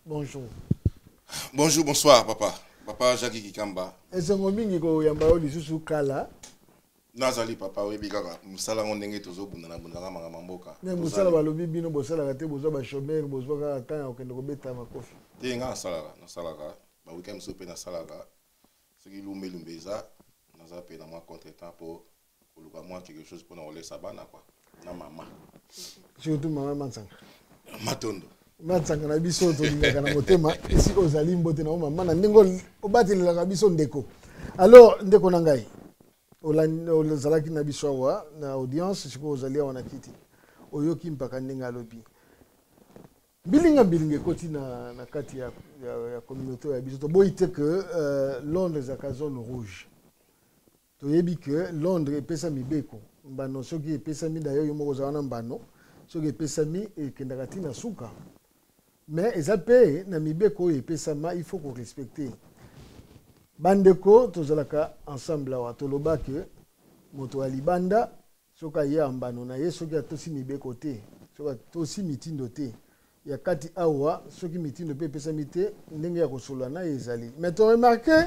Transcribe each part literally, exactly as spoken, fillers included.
Bonjour. Bonjour, bonsoir, papa. Papa Jackie Kikamba. Est-ce que mingi ko yamba oli susu kala? Nazali papa we bigaka. Musala ngondenge tozo bundana bundana manga mboka. Ne musala balobi bino bosala kate bozo ba chômeur bozo ka temps okende ko beta makofi. Te nga salaka, na salaka. Ba weekend so pe na salaka. Seki lumbe lumbeza. Naza pe na moi contretemps pour koluka moi quelque chose pour na ole sabana quoi. Na mama. Surtout mama Mansanga. Matondo. Mansanga na biso to lingaka na motema esi ozali mbote na mama na ndingo obateli la biso ndeko. Alors ndeko na ngai. Ola zalaki na biso awa na audience siko ozali awa na kiti. Oyoki mpaka ndinga alobi. Bilinga bilinga koti na na kati ya ya, ya communauté ya biso to boite que euh, Londres est zone rouge. To yebi que Londres epesa mibeko. Mbano soki epesa mi d'ailleurs yo moko zawana mbano. Soki epesa mi ekendaka tina suka. Mais eza pe na mibeko epesa ma il faut qu'on respecte. Bandeko tozalaka ensemble awa toloba que moto alibanda soka ye ambano na ye soki atosi mibeko te. Soka tosi mitindo te. Ya kati awa soki mitindo pe epesa mi te ndenge ya kosolola na ezali. Mais tu as remarqué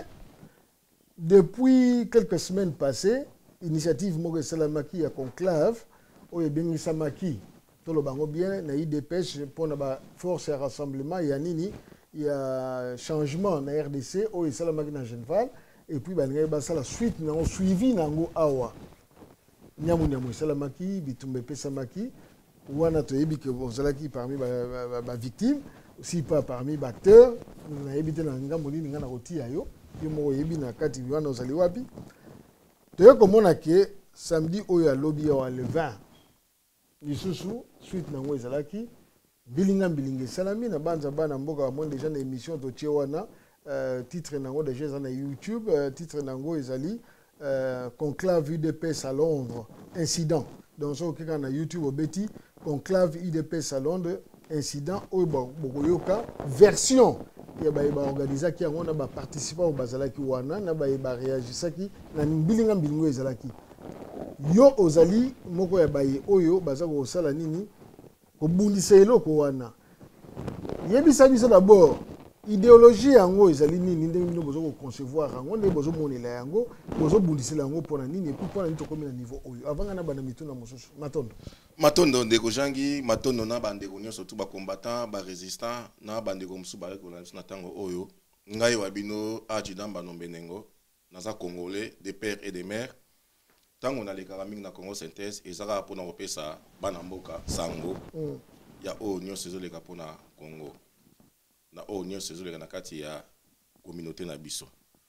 depuis quelques semaines passées, initiative moko esalamaki ya conclave oyo ebengisamaki tolobango bien na I D P S mpona ba force ya rassemblement ya nini ya changement na R D C oyo esalamaki na Genval et puis balingai basala suite nango suivi nango awa nyamu nyamu esalamaki bitumba epesamaki wana toyebi ke bozalaki parmi ba, ba, ba, ba victime aussi pas parmi ba acteurs nayebi te na ngambo nini nga na kotia yo yo moko yebi na kati wana ozali wapi toye komona ke samedi oyo alobi awa le vingt lisusu suite nango ezalaki bilinga bilinga esalami na banza bana mboka bamoni déjà na émission totie wana euh, titre nango déjà eza na YouTube euh, titre nango ezali euh, conclave U D P S à Londres incident donc soki okeka na YouTube obeti conclave U D P S à Londres incident oyo bokoyoka version ya bayeba organisaki yango na baparticipant oyo bazalaki wana na bayeba réagisaki na bilinga bilinga ezalaki yo ozali moko ya baye oyo baza kosala nini kobundisa eloko wana yebisa biso d'abord idéologie yango ezali nini ndenge bino bozo concevoir yango ndenge bozo monela yango bozo bundisela yango mpona nini epuis mpona nini tokomi na niveau oyo avanga na bana mituna mosusu matondo matondo ndeko jangi matondo na bandeko nyonso tu bacombattant barésistant na bandeko mosusu barekola biso na ntango oyo ngai wa bino adjudant banombenengo naza congolais des pères et des mères tango nalekaka mingi na Congo synthèse ezaka mpona kopesa bana mboka sango mm. ya oyo nyonso ezoleka mpona Congo na oyo nyonso ezoleka na kati ya communauté na biso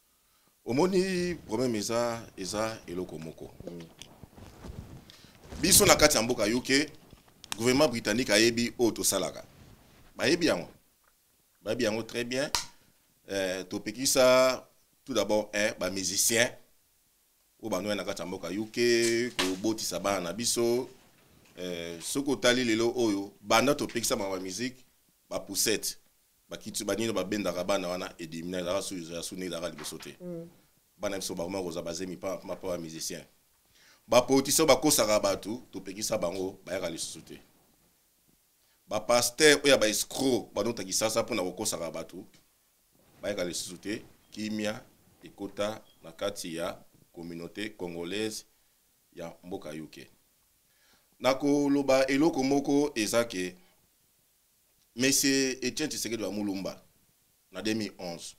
omoni problème eza eza eloko moko mm. biso na kati ya mboka U K gouvernement britannique ayebi oyo tosalaka bayebi yango bayebi yango très bien euh, topekisa tout d'abord un ba musicien o bano na kati ya mboka U K ko botisa bana na biso euh soko tali lelo oyo banda topekisa ba musique ba poussette ba kitu banino ba bendaka bana wana edimina za su za suni za liboso te bana biso ba moko za bazemi pa ma pa musicien ba potisa ba kosaka batu topekisa bango ba yaka lisusu te ba pasteur oya ba escroc bano takisasa pona kokosaka batu ba yaka lisusu te kimia ekota na kati ya communauté congolaise ya mboka U K. Nako loba eloko moko ezake Monsieur Etienne Tshisekedi wa Mulumba na deux mille onze.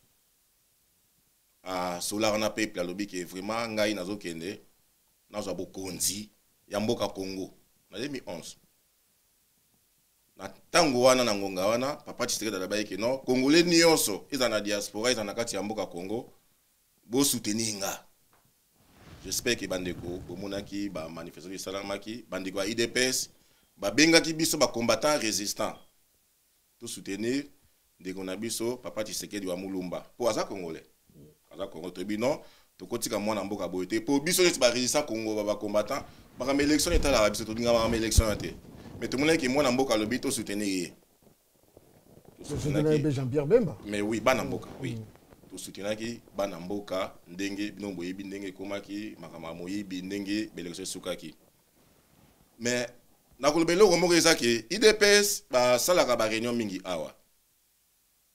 Ah solar na peuple alobi ke vraiment ngai nazokende nazwa bokonzi ya mboka Congo na deux mille onze. Na tango wana na ngonga wana papa Tshisekedi alabaye ke non congolais nyonso eza na diaspora eza na kati ya mboka Congo bo soutenir nga. J'espère que bandeko bomonaki ba manifestation salamaki bandeko I D P S ba bengaki biso ba combattant résistant tout soutenir ndeko na biso papa Tshisekedi wa Mulumba po aza congolais aza Congo to bino to kotika mwana mboka boyete po biso neti ba résistant Congo ba combattant ba ma élection eta la biso to dinga ma élection ate mais tout monde ki mwana mboka lobi to soutenir to soutenir Jean-Pierre Bemba mais oui bana mboka oui to soutenaki bana mboka ndenge bino boyebi ndenge komaki makama moyibi ndenge belekso sukaki mais na kolobelo ko moko ezaki I D P S ba salaka ba réunion mingi awa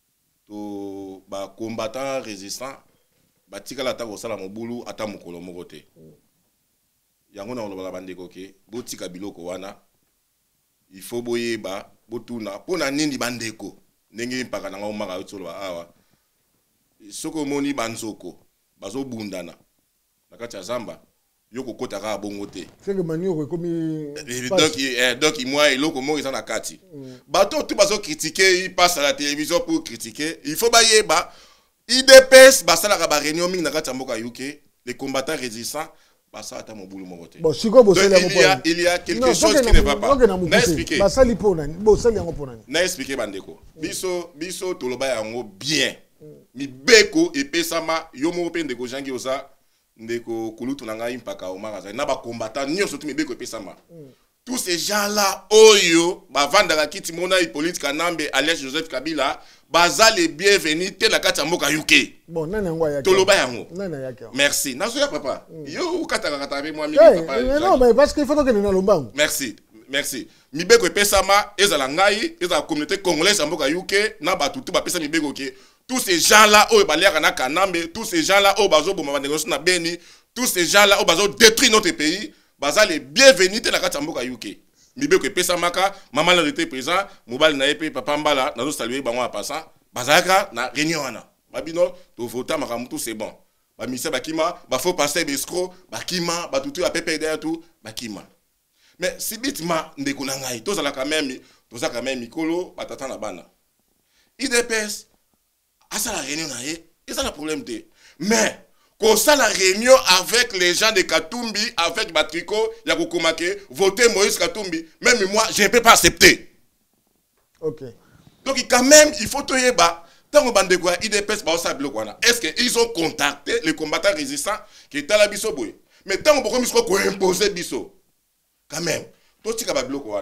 ba combattant résistant ba tikala ta ko sala mobulu ata mokolo moko te yango na oloba bandeko ke botika biloko wana il faut boyeba botuna pona nini bandeko ndenge mpaka na ngao maka utsolo ba awa soko moni banzoko bazo bundana nakati ya zamba yoko kota ka bongo te c'est que manioko comme donc eh donc moi eloko mo eza na kati bato tout bazo critiquer il passe à la télévision pour critiquer il faut bayeba I D P S basala ka ba réunion mingi na kati ya mboka U K les combattants résistants basala ta mobulu moko te bon siko bo sala il y a il y a quelque chose qui ne va pas na expliquer basali pona bo sali yango pona na expliquer bandeko biso biso toloba yango bien mi beko epesama yo mo pe ndeko jangi oza ndeko kulutu na ngai mpaka omaka na ba combattant nyonso tu mi beko epesama tous ces gens là oyo ba vandaka kiti mona Hippolyte Kanambe alias Joseph Kabila baza les bienvenus te la kati mboka U K bon nana yango ya toloba yango nana yake merci nazo ya papa yo ukata kata avec moi mi papa non mais parce qu'il faut que nous na lombango merci merci mi beko epesama ezala ngai ezala communauté congolaise mboka U K na batutu ba pesa mi beko ke tous ces gens là oyo baliaka na Kanambe tous ces gens là oyo bazo boma négocier na Beni tous ces gens là oyo bazo détruire notre pays baza les bienvenus te la kati mboka U K mibeko epesa maka maman la était présent mobile na epé papa mbala nazo saluer bango en passant bazaka na réunion wana babino to vota makamu tout c'est bon ba misa bakima ba faut passer bescro bakima ba tutu a P P D tout bakima mais sibitima ndeko na ngai to zala quand même to za quand même mikolo batata na bana I D P S asa la réunion na ye ça le problème te mais qu'on ça la réunion avec les gens de Katumbi, avec Batriko, Yakukumake, voter Moïse Katumbi, même moi, je ne peux pas accepter. Ok. Donc, quand même, il faut tout y avoir. Tant que bande I D P S, est-ce qu'ils ont contacté les combattants résistants qui étaient à la biso boy? Mais tant que vous avez imposé biso, quand même, tout ce qui est bloqué.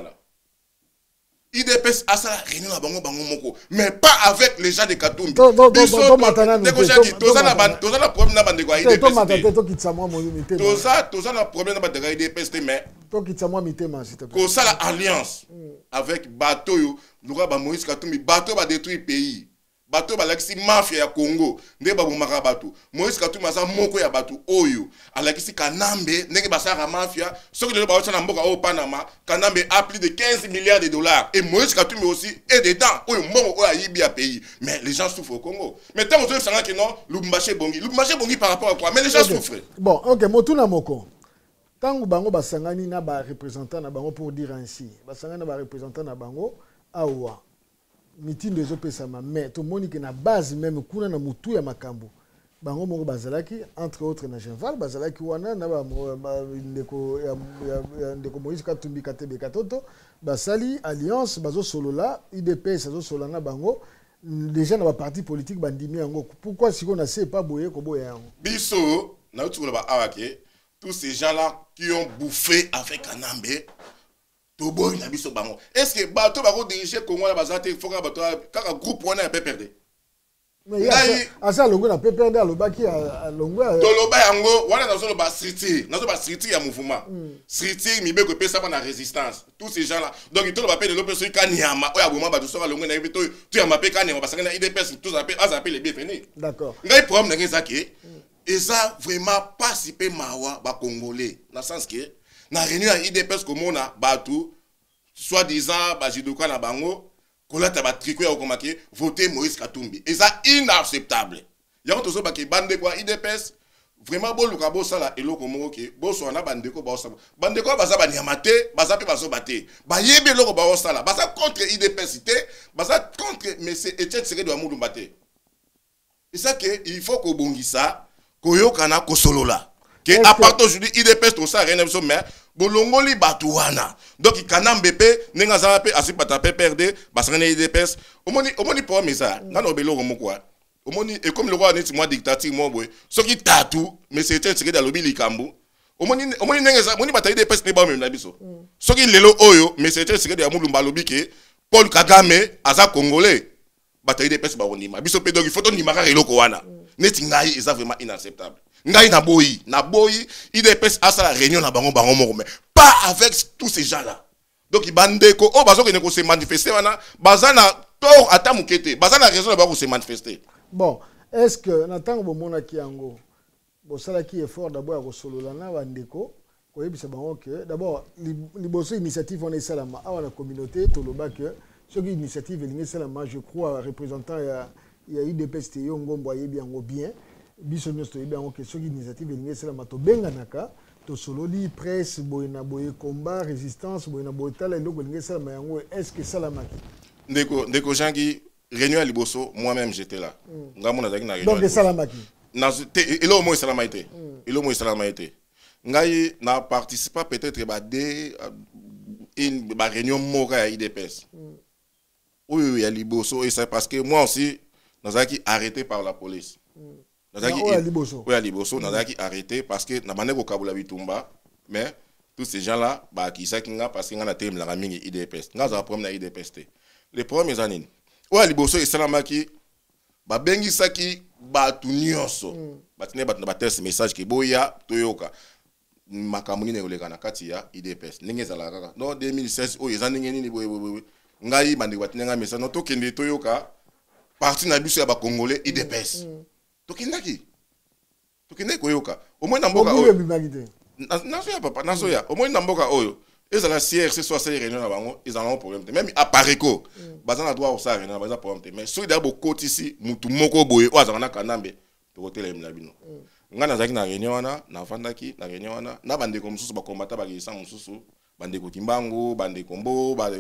I D P S a ça la réunion à Bango Bango Moko, mais pas avec les gens de Katumbi. To to to to matana nous. To ça la bande, to ça la problème na bande quoi I D P S. To matana to kitsa moi mo mité. To ça, to ça la problème na bande I D P S mais. To kitsa moi mité ma s'il te plaît. Ko ça la alliance avec bateau yo, nous ba Moïse Katumbi, bateau va détruire pays. Bateau ba laxi mafia ya Congo, nde ba bomaka bateau. Moïse Katumbi asa moko ya bateau oyo. Alakisi Kanambe, nenge basara mafia, soki de ba na mboka au Panama, Kanambe a plus de quinze milliards de dollars et Moïse Katumbi aussi est dedans. Oyo moko oyo yibi ya pays. Mais les gens souffrent au Congo. Mais tant que ça que non, Lubumbashi Bongi, Lubumbashi Bongi par rapport à quoi? Mais les gens souffrent. Bon, OK, motuna moko. Tango bango basangani na ba représentant na bango pour dire ainsi. Basangani na ba représentant na bango awa. Meeting des opesama mais to moni que na base même kuna na mutu ya makambo bango moko bazalaki entre autres na Genval bazalaki wana na ba ndeko ya ndeko Moïse Katumbi Katebe Katoto basali alliance bazo solola I D P S bazo solana bango déjà na ba parti politique bandimi yango pourquoi si on a sait pas boyer ko boyer yango biso na utu ba awake tous ces gens là qui ont bouffé avec Kanambe. Est-ce que bateau va diriger Congo la bazate il faut que bateau kaka groupe wana ya P P R D mais ya asa longo na P P R D alobaki a longo toloba yango wana nazo lo ba striti nazo ba striti ya mouvement striti mi beko pesa na résistance tous ces gens là donc ils toloba pe de l'opération kanyama oya boma bateau so longo na beto tu ya mapé kanyama basanga na I D P S tous appellent as appellent les bienvenus d'accord ngai problème na ngezaki et ça vraiment participer mawa ba congolais dans sens que na réunion à I D P S comme on a batou soit disant ba jidoka na bango kolata ba triko ya okomake voter Moïse Katumbi et ça inacceptable yango tozo ba ke bande kwa I D P S vraiment bo luka bo sala eloko moko ke bo so na bande ko ba osala bande ko baza ba nyamate baza pe bazo baté ba yebe loko ba osala baza contre I D P S té baza contre monsieur Etienne Tshisekedi wa Mulumba té et ça que il faut ko bongisa koyokana ko solola que à part aujourd'hui I D P S tout ça rien ne mais bolongoli batuana donc Kanambe pe nenga za pe asipata P P R D basanga I D P S omoni omoni pour mesa na no beloko moko omoni et comme le roi neti moi dictature mo boy soki tatu mais c'était tiré dans lobi likambu omoni omoni nenga za moni bata I D P S ne ba même na biso soki lelo oyo mais c'était tiré dans Mulumba lobi ke Paul Kagame aza congolais bata I D P S ba onima biso pe donc il faut to nimaka eloko wana neti ngai eza vraiment inacceptable. Ngai na boyi, na boyi, I D P S a la réunion na bango bango moko mais pas avec tous ces gens là. Donc il bande ko o bazo que ne ko se manifester wana, bazana tort ata mukete baza na raison ba ko se manifester. Bon, est-ce que natango bomona ki yango bosala ki effort d'abord ya solola na bandeko ko yebisa bango que d'abord liboso initiative on esalama awa na communauté toloba que ce qui initiative elingi esalama je crois représentant ya ya I D P S T yo ngombo yebi yango bien biso nyonso yebi yango que ce qui initiative elingi esalama to benganaka to sololi presse boyena boye combat résistance boyena boyetala eloko elingi esalama yango est-ce que salamaki ndeko ndeko jangi réunion à liboso moi-même j'étais là ngamo na zaki na réunion donc salamaki na elo au moins salama été elo au moins salama été ngai na participa peut-être ba de une ba réunion moko à I D P S oui oui à liboso et c'est parce que moi aussi na zaki arrêté par la police na zaki à liboso oui à liboso na zaki arrêté parce que na bande ko kabula bitumba mais tous ces gens là ba ki sakinga parce que ngana tem la mingi I D P S nga za problème na I D P S les premières années oui à liboso et salamaki ba bengi saki batu nyonso batine batu na bates message ki boya toyoka makamuni ne oleka na kati ya I D P S ndenge ezala kaka no deux mille seize o eza ndenge nini boye boye ngai bande batine nga message no tokende toyoka parti na biso ya ba congolais I D P S tokendaki tokende koyoka au moins na mboka oyo naso ya papa naso ya au moins na mboka oyo ezala C R C soit ça réunion na bango ezala un problème même à Pareco bazana droit au ça réunion na baza problème mais so d'abord côté ici mutu moko boye o azana na kanambe to hôtel na bino nga nazaki na réunion wana na vandaki na réunion wana na bande ko mususu ba combattre ba gisa mususu bande ko kimbangu bande kombo ba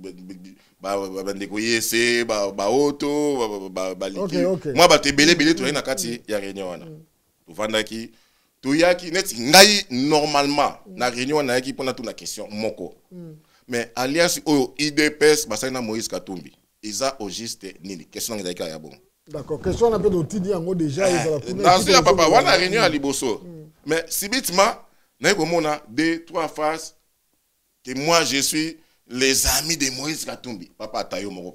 bande ko yese ba ba auto ba ba liki moi ba te belé belé to na kati ya réunion wana to vandaki to yaki net ngai normalement na réunion na yaki pona tout na question moko mais alliance o I D P S basana Moïse Katumbi isa au juste nini question nga yaka ya bon. D'accord, question un peu d'otidi yango déjà dans ce papa wana réunion à liboso mais subitement na komona deux trois phrases que moi je suis les amis de Moïse Katumbi papa tayo moko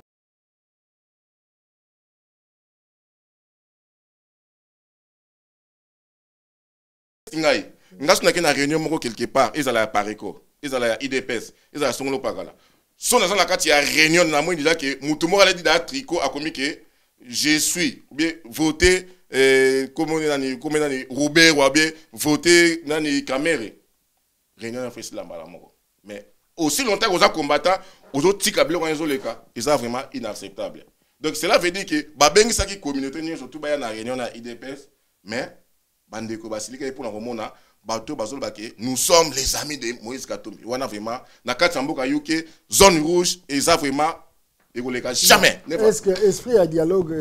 ngai ngasu na na réunion moko quelque part ezala ya Pareco ezala ya I D P S ezala songolo pakala so na la kati ya réunion na moi déjà que mutu moko ala dit da tricot a commis que je suis ou bien voté euh, comment nani comment nani Robert ou bien voté nani Caméré réunion na fait la mbala moko mais aussi longtemps que aux combattants aux autres tikablo quand ils ont le cas ils sont vraiment inacceptable donc cela veut dire que ba bengi saki communauté ni surtout ba ya na réunion na I D P S mais bande ko basilika pour na komona bato bazol baké nous sommes les amis de Moïse Katumbi wana vraiment na kati mboka yuke zone rouge et ça vraiment jamais. Est-ce que esprit à dialogue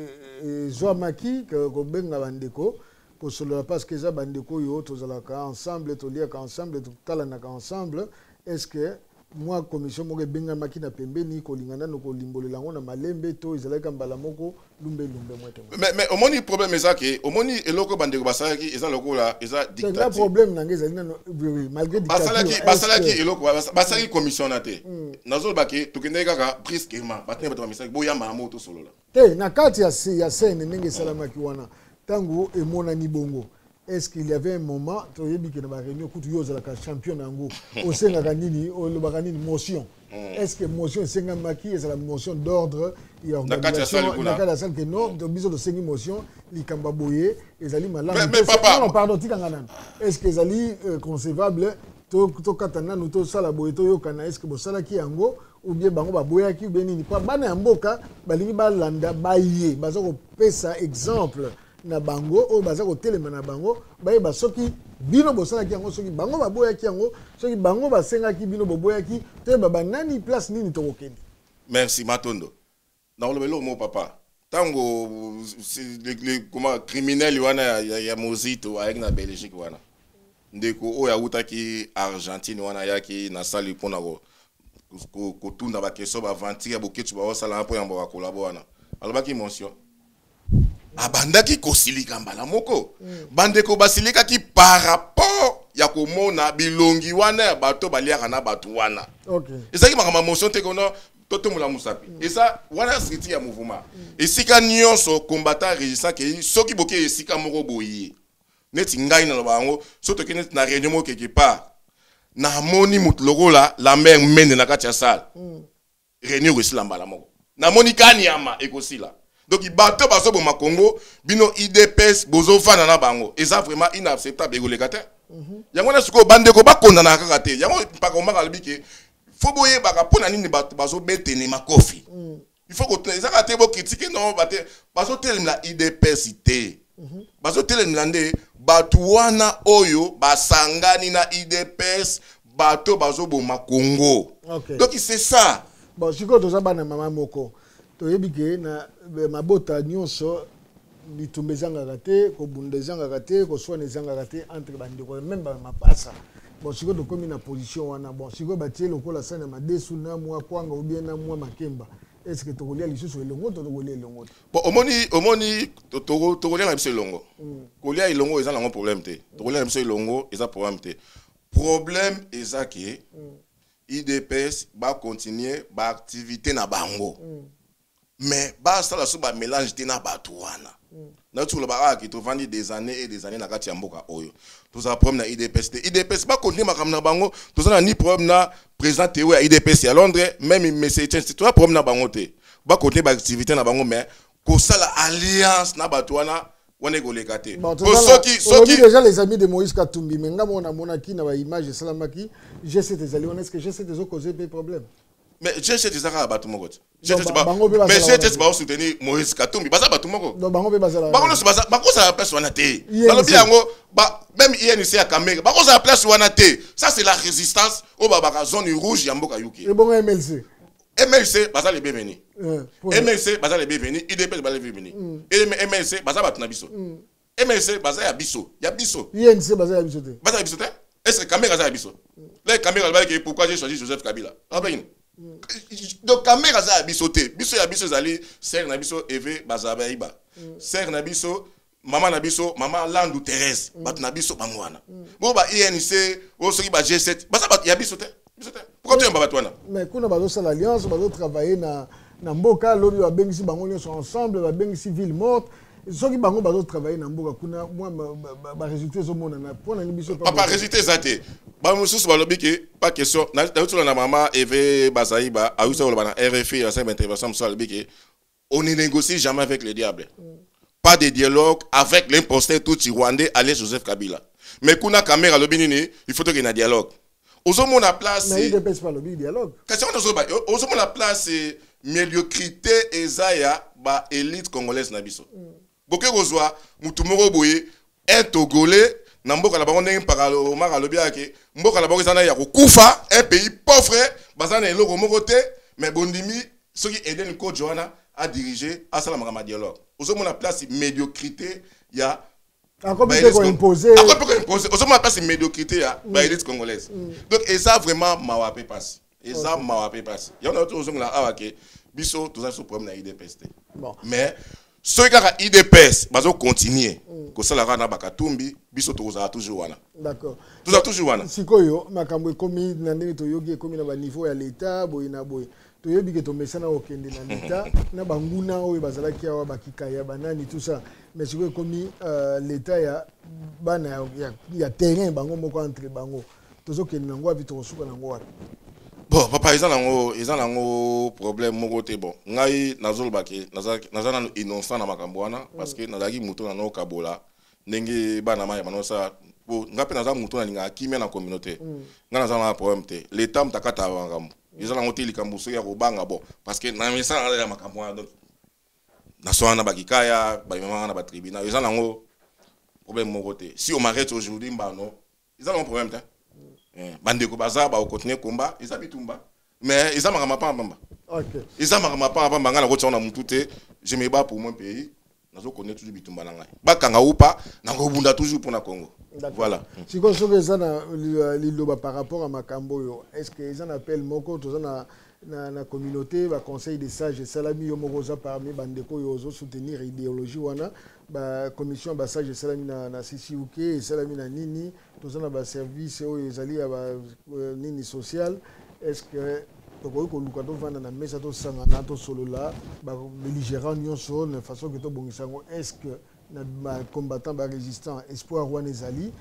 Joa Maki que benga bandeko pour cela parce que ça bandeko yo tozalaka ensemble toliaka ensemble totalanaka ensemble est-ce que moi commission mo benga Maki na pembeni ko lingana no ko limbolela ngo na malembe to ezalaka mbala moko lumbe lumbe moto mais mais au moni problème ça que au moni eloko bandeko basala ki eza loko la eza dictature le problème na ngeza lina malgré dictature basala ki basala ki eloko basala ki commission na te nazo baki tukende kaka brusquement batene bato misaki boya mama to solo la te na kati ya ya scène ndenge salamaki wana tango emona ni bongo est-ce qu'il y avait un moment to yebi ke na ba réunion kutu yoza la champion nango au senga kanini au le bakanini motion est-ce que motion senga maki est la motion d'ordre et organisation na kati ya salle que non de biso de sengi motion likamba boye ezali malamu mais papa non pardon tikanga nana est-ce que ezali concevable to to katana no to sala boye to yokana est-ce que bo sala ki yango ou bien bango ba boya ki bien nini pa bana ya mboka balingi balanda baye baza ko pesa exemple na bango o baza ko telema na bango baye basoki bino bosala ki yango soki bango baboya ki yango soki bango basenga ki bino boboya ki te baba nani place nini to kokende. Merci Matondo na le belo mo papa tango le comment criminel wana ya, ya mozito avec na Belgique wana ndeko o ya utaki Argentine wana yaki na sali pona ko ko ko tunda ba keso ba ventire bo ketu ba osala po yambo ka collaborer wana alobaki mention abandaki kosilika mbala moko bandeko basilika ki par rapport ya komona bilongi wana bato baliaka na bato wana okay ezaki makama motion te kono toto mula musapi et ça wana scriti ya mouvement esika nyonso combattant résistant ke soki boke esika moko boyi neti ngai na bango soto ke neti na réunion mo quelque part na moni mut lokola la mer mende na kati ya salle réunion resila mbala moko na monika nyama ekosila. Donc bato baso boma Congo bino I D P S bozo fana na bango eza vraiment inacceptable egoleka te. Yango na siko bandeko bakondana kaka te. Yango mpaka omaka libiki faut boye baka pona nini bato bazo betene makofi. Il faut que les arrêtés vont critiquer non bazo tele la I D P S te. Bazo tele mlande batuana oyo basangani na I D P S bato bazo boma Congo. Donc c'est ça. Bon siko toza bana mama moko. Toyebike na mabota nyonso bitumbe zanga te ko bunde zanga te ko soane zanga te entre bandeko même ba mapasa. Bon siko to komi na position wana bon siko batie lokola sana madesu na mwa kwanga ou bien na mwa makemba. Est-ce que tu connais les choses longo to connais longo bon omoni omoni to to connais la biso longo kolia ilongo eza nango problème te to connais la biso longo eza problème te problème eza que I D P S ba continuer ba activité na bango mais ba ça la so ba mélange te na batuana na tu lo ba ki to vandi des années et des années na kati ya mboka oyo to za problème na I D P S te I D P S ba continuer makam na bango to za na ni problème na président Théo à I D P S à Londres même monsieur Etienne c'est toi problème na bango te ba continuer ba activité na bango mais ko ça la alliance na batuana on est goleka te pour ceux qui ceux qui déjà les amis de Moïse Katumbi mais ngamo na monaki na ba image salamaki G sept des alliés on est-ce que G sept des ont causé des problèmes. Mais G sept des arabes tout monde. Mais G sept va soutenir Moïse Katumbi. Baza batu moko. Non bango be bazala. Bango so baza bako ça place wana te. Balobi yango ba même I N C à Kamega. Bako ça place wana te. Ça c'est la résistance au babaka zone rouge ya mboka yuki. Et bon M L C. M L C baza les bienvenus. M L C baza les bienvenus. I D P S baza les bienvenus. Et M L C baza batu na biso. M L C baza ya biso. Ya biso. I N C baza ya biso te. Baza ya biso te. Est-ce que Kamega baza ya biso? Là Kamega va dire pourquoi j'ai choisi Joseph Kabila. Rabin. Donc caméra za biso te biso ya biso zali ser na biso Eve bazaba iba ser na biso mama na biso mama Landu Thérèse bat na biso bangwana bo ba I N C o soki ba G sept basa bat ya biso te biso te pourquoi tu mba batwana mais kuna bazo sala alliance bazo travailler na na mboka lobi ba bengisi bango nyonso ensemble ba bengisi ville morte soki bango bazo travailler na mboka kuna moi ba résultat zo mona na pona ni biso pas pas résultat zate ba mususu balobi ke pas question na na na mama Eve Bazaiba a eu ça na R F I à cette intervention sur le ke on ne négocie jamais avec le diable pas de dialogue avec l'imposteur tout rwandais allez Joseph Kabila mais kuna caméra lobi nini il faut que na dialogue ozo mona place mais il dépêche pas le dialogue question ozo ba ozo mona place médiocrité ezaya ba élite congolaise na biso boke kozwa mutu moko boye un togolais na mboka na bango ndenge mpaka omaka alobi yake mboka na bango ezana ya kokufa un pays pauvre bazana eloko moko te mais bondimi soki Eden Ko Joana a dirigé asala makama dialogue ozomona place médiocrité ya encore peut ko imposer encore peut ko imposer ozomona place médiocrité ya ba élite congolaise donc et ça vraiment mawape passe et ça mawape passe ya on a tout ozomona awake biso tout ça sous problème na I D P S bon mais ceux qui ont I D P S, ils vont continuer. Comme ça, la rana bakatumbi, biso toza toujours wana. D'accord. Toza toujours wana. Sikoyo, makambo komi nandeni to yogi komi na ba niveau ya l'état, boy na boy. To yobi ke to mesana okende na l'état, na banguna oyo bazala ki awa bakika ya banani tout ça. Mais sikoyo komi l'état ya bana ya ya terrain bango moko entre bango. Tozo kende nango avito kosuka nango wana. Bon, papa, ils ont ils ont un problème mogote bon. Ngai nazol baki, nazaki nazana innocent na makambwana parce que nazaki muto na no kabola. Ndenge bana maya manosa bo ngape nazana muto na linga kimia na communauté. Nga nazana un problème te. L'état mtakata wangambo. Ils ont un hôtel likambuso ya robanga bon parce que na misa na makambwana donc na na bakikaya, ba mama na ba tribunal. Ils ont un problème mogote. Si on m'arrête aujourd'hui mbano, ils ont un problème te. Bandeko baza ba continuer combat ils habitumba mais ils amaka mapa mbamba OK ils amaka mapa mbamba ngana ko tsona mutute je me bats pour mon pays nazo connaître toujours bitumba nanga ba kanga upa na ko bunda toujours pour na Congo voilà si ko soke zana liloba par rapport à makambo yo est-ce que ils en appellent moko tozana na na communauté ba conseil des sages salami yo moko za parmi bandeko yo zo soutenir idéologie wana ba commission ba sage salami na na sisiuke salami na nini tozana ba service oyo ezali ya ba nini social est-ce que toko ko luka to vanda na mesa to sanga na to solola ba belligérant nyonso na façon que to bongisango est-ce que na ba combattant ba résistant espoir wana ezali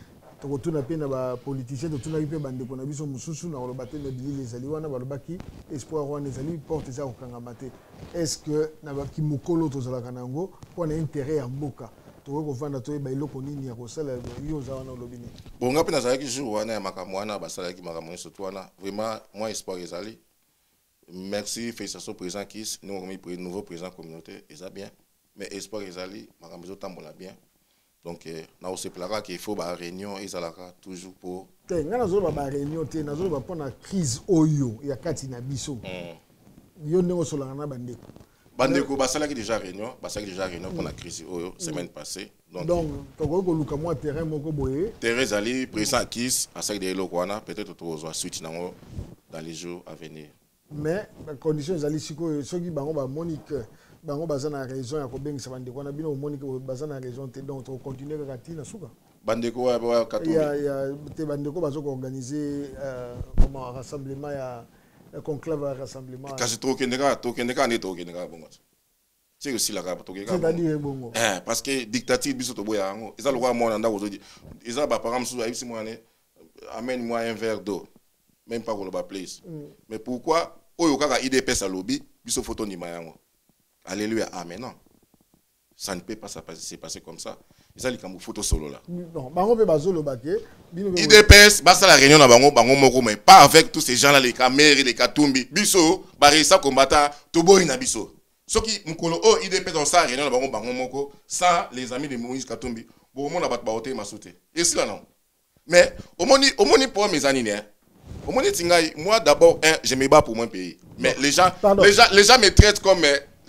tokotuna pe na ba politicien totuna pe bande ko na biso mususu na lo baté mebili les ali wana balobaki espoir wana ezali porte za kokangama te. Est-ce que na ba ki mokolo tozala kanango pour na intérêt ya mboka to ko vanda to ba iloko nini ya kosala yo za wana lobini. Bon ngapi na za ki jour wana ya makambo wana basala ki makambo surtout wana vraiment moi espoir ezali. Merci félicitations président Kiss nous remis pour nouveau président communauté et ça bien mais espoir ezali makambo zo tambola bien. Donc, na on se plaira qu'il faut ba réunion et ça toujours pour. Té, nga nazo ba réunion té nazo ba pona crise oyo ya kati na biso. Yo ndeko solanga na bandeko. Bandeko ba sala ki déjà réunion, ba sala ki déjà réunion pour la crise oyo semaine passée. Donc, donc toko ko luka moi terrain moko boye. Terrain ali président Kiss à ça de lokwana peut-être to zo suite nango dans les jours à venir. Mais la condition zali siko soki bango ba Monique bango bazana raison ya kobengisa bandeko na bino Monique bazana raison te donc to continuer ka tina suka. Bandeko wa wa katumbi. Ya ya te bandeko bazo organiser euh comment rassemblement ya conclave rassemblement. Kasi to kendeka to kendeka ne to kendeka bongo. C'est aussi la rap to kendeka. C'est-à-dire bongo. Eh parce que dictature biso to boya ngo. Eza lokwa mo na ndako zo di. Eza ba par exemple ayibisi mo ane amène moi un verre d'eau. Même pas pour le bas place. Mais pourquoi oyo kaka I D P S à lobby biso photo ni mayango. Alléluia, amen. Non. Ça ne peut pas se passer comme ça. Ils ont une photo solo là. Non, bango pe bazolo baké. I D P S, basta la réunion na bango bango moko mais pas avec tous ces gens là les caméras les katumbi. Biso, bari sa combattant tobo ina biso. Soki mukolo oh I D P S dans sa réunion na bango bango moko sans les amis de Moïse Katumbi. Bon mon na bat ba hoté ma sauté. Et cela non. Mais au moni au moni pour mes amis hein. Au moni tingai moi d'abord un je me bats pour mon pays. Mais les gens Pardon. les gens les gens me traitent comme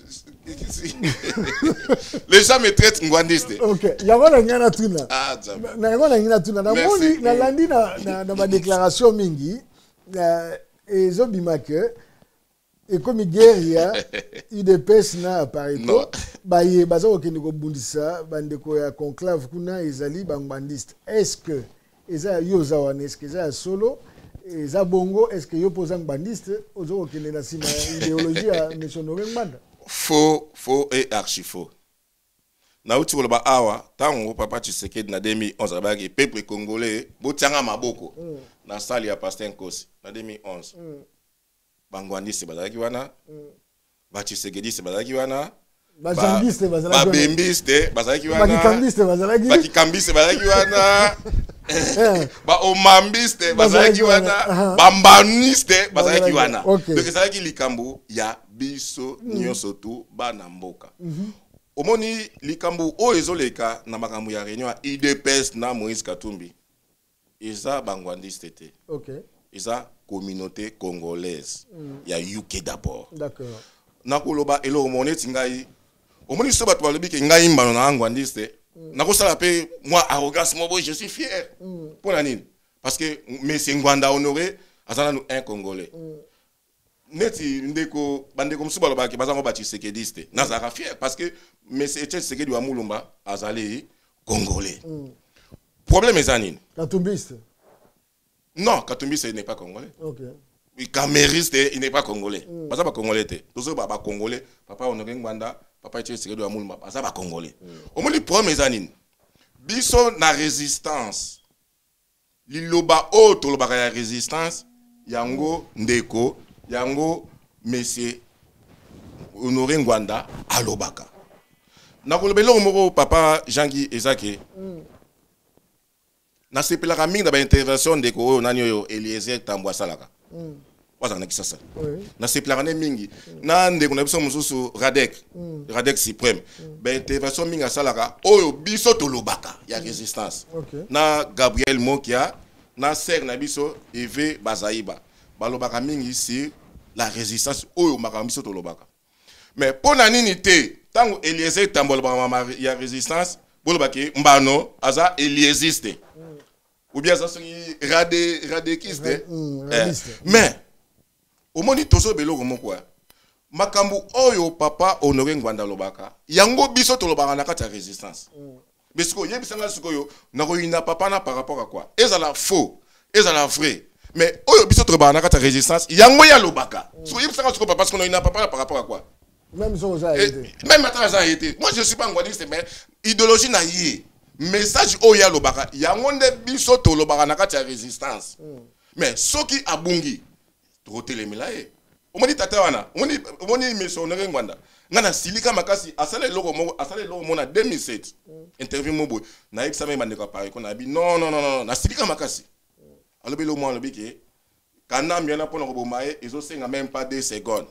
les gens me traitent ngwandiste. OK. Yango na ngana tuna. Ah, na yango na ngana tuna. Na moni na landi na na na ba déclaration mingi na ezo bimake et comme guerre I D P S na parito ba ye bazo okeni ko bundisa bandeko ya conclave kuna ezali bangwandiste. Est-ce que eza yo zawane est-ce que eza solo eza bongo est-ce que yo posa ngwandiste ozo okeni na sima idéologie ya Monsieur Ngwanda? Faux, faux et archi faux. Na uti koloba awa tango papa Tshisekedi na deux mille onze abaki peuple congolais botianga maboko mm. na sali ya Pasteur Nkosi na deux mille onze. Mm. Bangwandisi bazalaki wana. Mm. Ba Tshisekedi se bazalaki wana. Ba jambiste bazalaki wana. Ba bembiste bazalaki wana. Ba kikambiste bazalaki. Ba kikambiste bazalaki wana. Ba omambiste bazalaki wana. Ba mbaniste bazalaki wana. Donc ezalaki likambo ya biso nyonso tu bana mboka. Omoni likambo o ezoleka na makambo ya réunion ya I D P S na Moïse Katumbi. Eza bangwandiste te. OK. Eza communauté congolaise. Ya U K d'abord. D'accord. Na koloba elo omoni tingai. Omoni so bato balobi ke ngai mbano na ngwandiste. Na ko sala pe moi arrogance mo je suis fier. Pour la nini? Parce que monsieur Ngwanda honoré azana nous un congolais. Neti ndeko bandeko msuba lobaki bazango ba Tshisekediste nazaka fier parce que monsieur Tshisekedi wa Mulumba azali congolais. Mm. Problème est anine. Katumbiste. Non, Katumbiste n'est pas congolais. OK. Oui, Camériste il n'est pas congolais. Mm. Baza ba congolais te. Tozo ba ba congolais, papa Honoré Ngwanda, papa Tshisekedi wa Mulumba, baza ba congolais. Mm. Au moins le problème est anine. Biso na résistance. Liloba o to loba ya résistance yango ndeko yango monsieur Honoré Ngwanda alobaka na kolobelo moko papa Jean-Guy Ezake mm. na sepelaka mingi na ba intervention de ko nani yo Eliezer Tambwa salaka mm. waza na kisasa oui. Na sepelaka ne mingi mm. na ndeko na biso mususu Radek mm. Radek suprême mm. ba intervention mingi salaka oyo biso tolobaka ya mm. résistance okay. Na Gabriel Mokia na ser na biso Eve Bazaiba balobaka mingi ici la résistance oyo makambiso to lobaka mais pona nini te tango Eliezer Tambwa ba ya résistance bolobaki mbano aza Elieziste mm. ou bien ça c'est rade radekiste mm, eh. Mais au moni tozo beloko moko makambu oyo papa Honoré Ngwanda lobaka yango biso to lobaka na kati ya résistance mm. Mais ce que yebisanga sikoyo na ko ina papa na par rapport à quoi ezala faux ezala vrai. Mais oyo biso to ba na kata résistance yango ya lobaka so yebisa ka siko parce qu'on a une papa par rapport à quoi même ça ça a été même attends ça a été moi je suis pas ngwandiste mais idéologie na yé message oya lobaka yango nde biso to lobaka na kati ya résistance mais soki abungi to telemela e omoni tata wana omoni omoni missionnaire ngwanda ngana silika makasi asala eloko moko asala eloko mona deux mille sept interview mobo na examen bandeka pare ko na bi non non non non na silika makasi alobi lo mo alobi ke kana miana pona ko bomaye ezo senga même pas deux secondes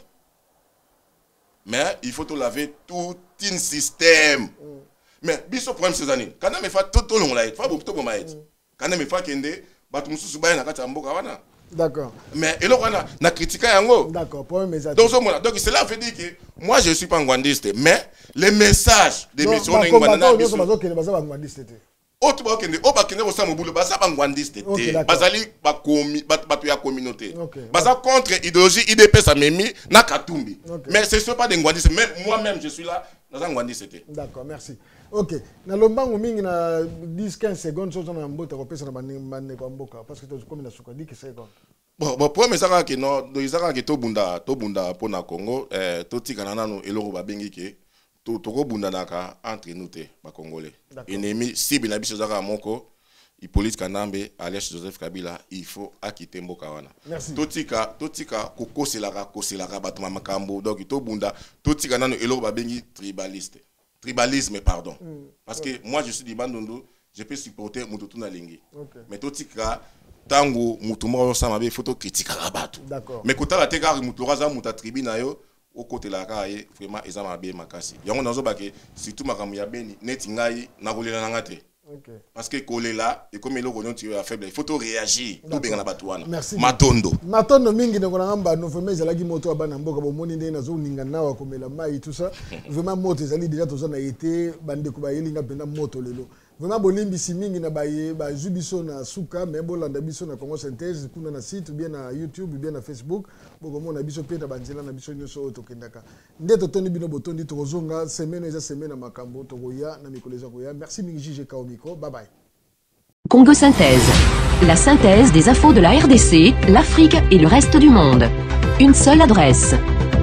mais il faut tout laver tout un système mais biso problème ces années kana me fa tout long la fa to bomaye kana me fa kende batu mususu baya na kati ya mboka wana. D'accord. Mais et là on a na critiqué yango. D'accord. Pour mes donc donc cela veut dire que moi je suis pas ngwandiste mais les messages des missions ngwandana biso bazo kende baza ngwandiste te. O tu ba kende o ba kende ko sa mobulu baza ngwandiste te. Bazali ba komi batu ya communauté. Baza contre idéologie I D P ça memi na Katumbi. Mais ce sont pas des ngwandistes mais moi-même je suis là dans ngwandiste te. D'accord, merci. Ok, na lombango mingi na dix quinze secondes sozo na mbota ko pesa na bande kwa mboka parce que to comme na suka dix secondes. Bon bon pour mesaka ke no do izaka ke to bunda to bunda pona Congo eh to tika na nanu eloko ba bengi ke to to ko bunda naka entre nous te ba congolais. Ennemi cible na biso zaka moko Hippolyte Kanambe alias Joseph Kabila il faut akite mboka wana. To tika to tika ko koselaka koselaka batuma makambo donc to bunda to tika nanu eloko ba bengi tribaliste. Tribalisme, pardon. Mm. Parce que moi, je suis du Bandondo, je peux supporter Moutoutouna Lingi. Okay. Mais tout tika, tango, Moutouma, ça m'a photo critique à Rabatou. D'accord. Mais quand la teka, Moutouaza, Mouta tribi na yo, au côté la caille, vraiment, ils ont bien makasi. Yango nazo bake, si tout ma kamuya beni, netingai, na roulé la ngate. Okay. Parce que collé là, et comme il est à faible, il faut réagir. Merci. Matondo. Matondo mingi na konanga no vraiment ezalaki moto abana mboka bomoni ndé nazo ninga nawa komela mai tout ça. Vraiment moto ezali déjà tozo na été bande ko ba yelinga pena moto lelo. Vraiment bolimbi si mingi na baye ba jubiso na suka mais bolanda biso na Congo Synthèse kuna na site ou bien na YouTube ou bien na Facebook boko mona biso pena banzela na biso nyoso to kendaka. Ndé to toni bino botondi to zonga semaine eza semaine makambo to goya na mikoleza goya. Merci mingi J G K au micro. Bye bye. Congo Synthèse. La synthèse des infos de la R D C, l'Afrique et le reste du monde. Une seule adresse.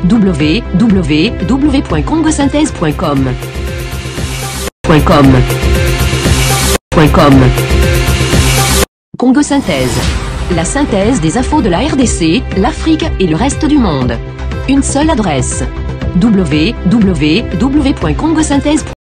w w w point congo synthèse point com. .com. .com. Congo Synthèse. La synthèse des infos de la R D C, l'Afrique et le reste du monde. Une seule adresse. w w w point congo synthèse point com.